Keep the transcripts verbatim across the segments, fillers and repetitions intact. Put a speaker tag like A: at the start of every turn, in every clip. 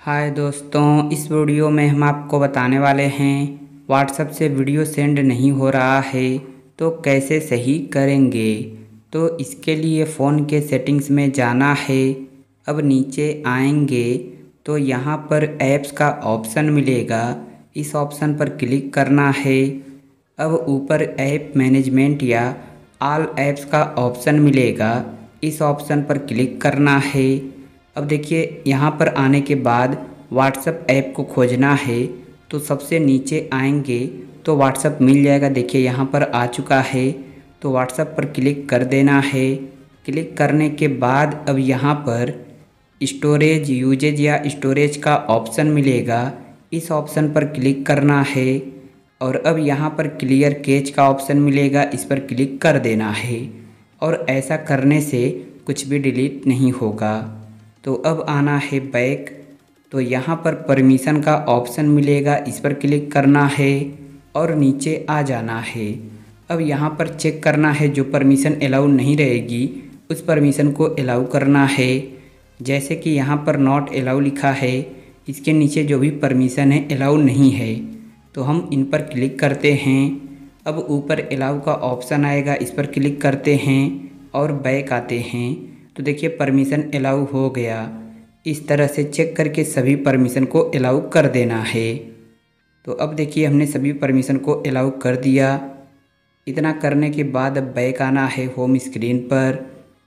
A: हाय दोस्तों, इस वीडियो में हम आपको बताने वाले हैं व्हाट्सएप से वीडियो सेंड नहीं हो रहा है तो कैसे सही करेंगे। तो इसके लिए फ़ोन के सेटिंग्स में जाना है। अब नीचे आएंगे तो यहाँ पर ऐप्स का ऑप्शन मिलेगा, इस ऑप्शन पर क्लिक करना है। अब ऊपर ऐप मैनेजमेंट या ऑल ऐप्स का ऑप्शन मिलेगा, इस ऑप्शन पर क्लिक करना है। अब देखिए यहाँ पर आने के बाद व्हाट्सएप ऐप को खोजना है तो सबसे नीचे आएंगे तो व्हाट्सएप मिल जाएगा। देखिए यहाँ पर आ चुका है तो व्हाट्सएप पर क्लिक कर देना है। क्लिक करने के बाद अब यहाँ पर स्टोरेज यूजेज या स्टोरेज का ऑप्शन मिलेगा, इस ऑप्शन पर क्लिक करना है। और अब यहाँ पर क्लियर कैच का ऑप्शन मिलेगा, इस पर क्लिक कर देना है। और ऐसा करने से कुछ भी डिलीट नहीं होगा। तो अब आना है बैक, तो यहाँ पर परमिशन का ऑप्शन मिलेगा, इस पर क्लिक करना है और नीचे आ जाना है। अब यहाँ पर चेक करना है, जो परमिशन अलाउ नहीं रहेगी उस परमिशन को अलाउ करना है। जैसे कि यहाँ पर नॉट अलाउ लिखा है, इसके नीचे जो भी परमिशन है अलाउ नहीं है तो हम इन पर क्लिक करते हैं। अब ऊपर अलाउ का ऑप्शन आएगा, इस पर क्लिक करते हैं और बैक आते हैं तो देखिए परमिशन अलाउ हो गया। इस तरह से चेक करके सभी परमिशन को अलाउ कर देना है। तो अब देखिए हमने सभी परमिशन को अलाउ कर दिया। इतना करने के बाद अब बैक आना है होम स्क्रीन पर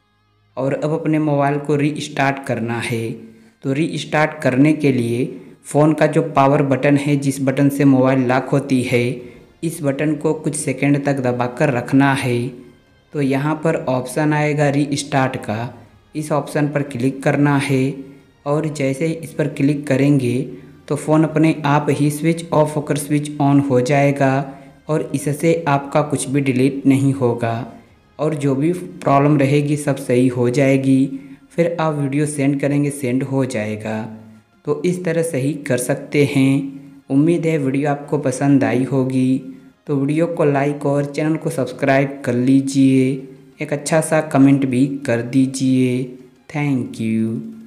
A: और अब अपने मोबाइल को रीस्टार्ट करना है। तो रीस्टार्ट करने के लिए फ़ोन का जो पावर बटन है, जिस बटन से मोबाइल लॉक होती है, इस बटन को कुछ सेकंड तक दबाकर रखना है। तो यहाँ पर ऑप्शन आएगा रीस्टार्ट का, इस ऑप्शन पर क्लिक करना है और जैसे ही इस पर क्लिक करेंगे तो फ़ोन अपने आप ही स्विच ऑफ होकर स्विच ऑन हो जाएगा और इससे आपका कुछ भी डिलीट नहीं होगा और जो भी प्रॉब्लम रहेगी सब सही हो जाएगी। फिर आप वीडियो सेंड करेंगे, सेंड हो जाएगा। तो इस तरह सही कर सकते हैं। उम्मीद है वीडियो आपको पसंद आई होगी। तो वीडियो को लाइक और चैनल को सब्सक्राइब कर लीजिए। एक अच्छा सा कमेंट भी कर दीजिए। Thank you.